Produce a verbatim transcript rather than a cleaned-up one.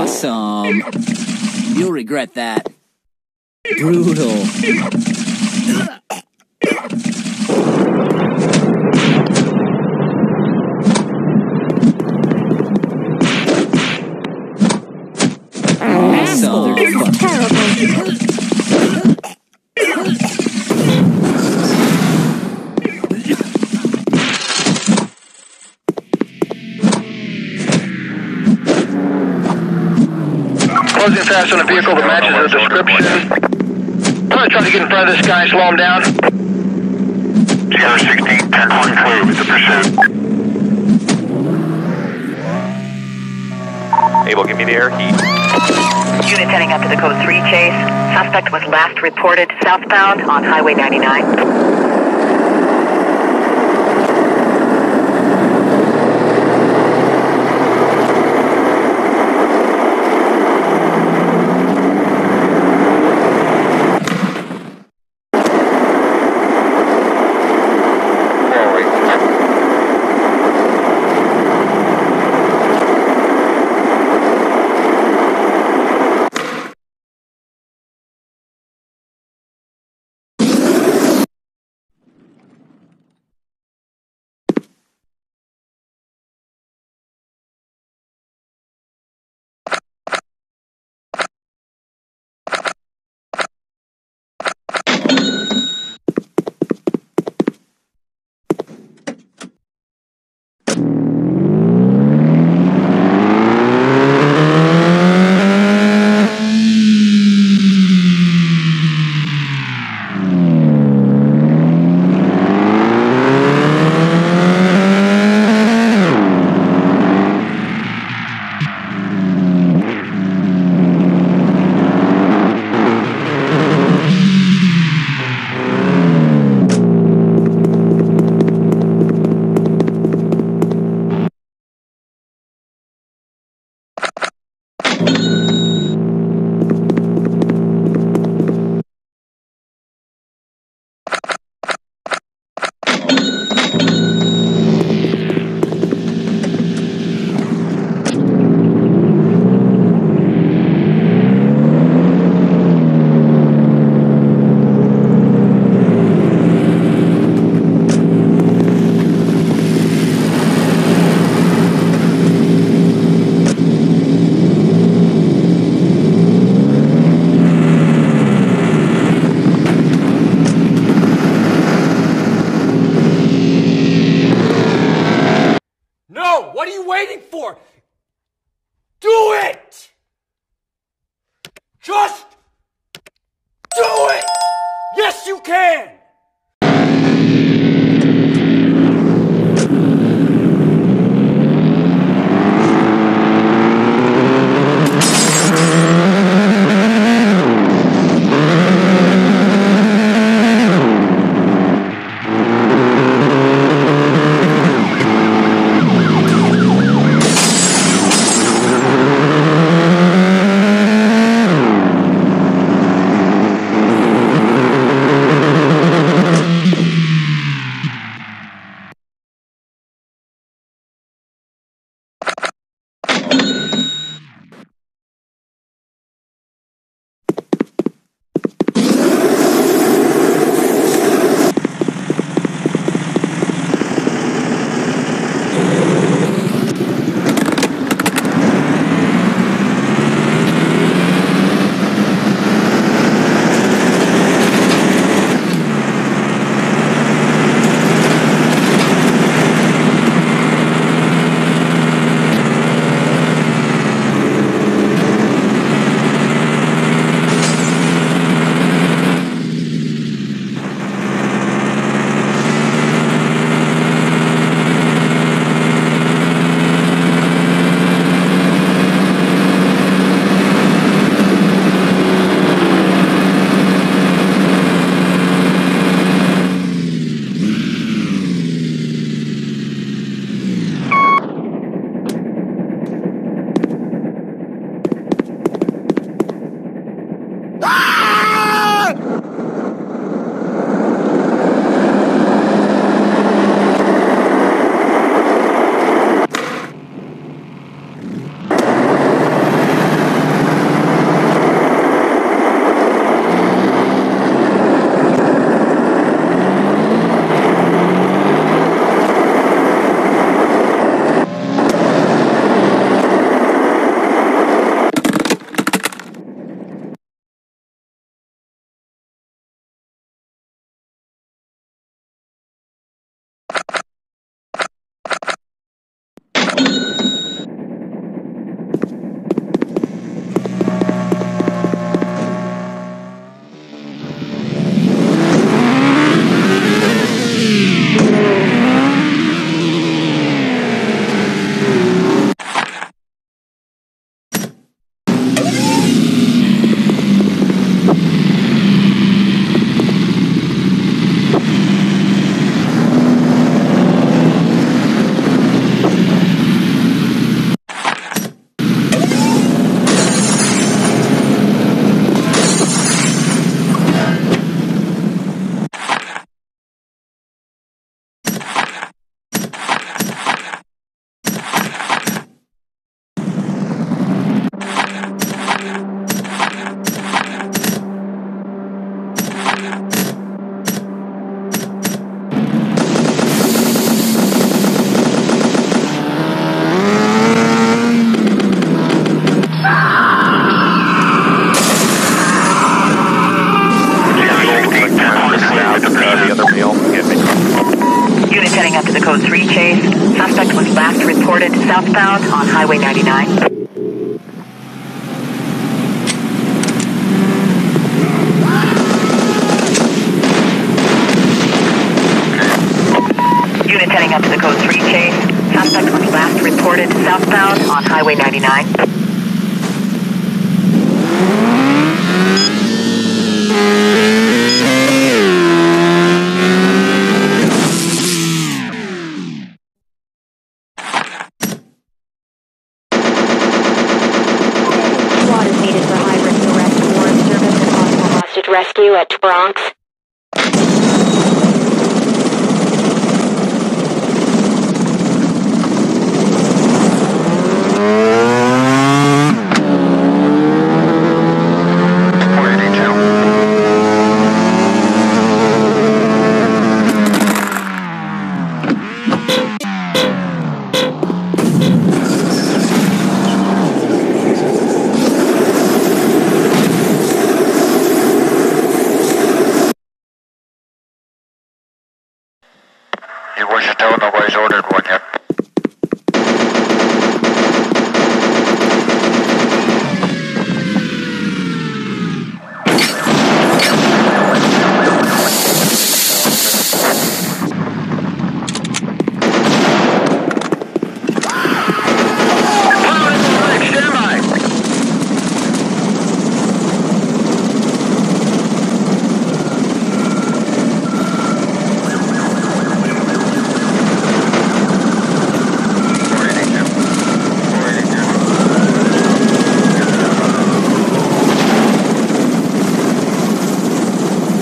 Awesome. You'll regret that. Brutal. Awesome. This is terrible. Closing fast on a vehicle that matches the description. I'm gonna try to get in front of this guy and slow him down. G R sixteen, ten twenty-two with the pursuit. Able, give me the air heat. Unit heading up to the code three chase. Suspect was last reported southbound on Highway ninety-nine. What are you waiting for? Do it! Just do it! Yes, you can! reported southbound on Highway ninety-nine. Unit heading up to the code three chase. Suspect was last reported southbound on Highway ninety-nine. Squad is needed for high-risk arrest warrant service and possible hostage rescue at Bronx.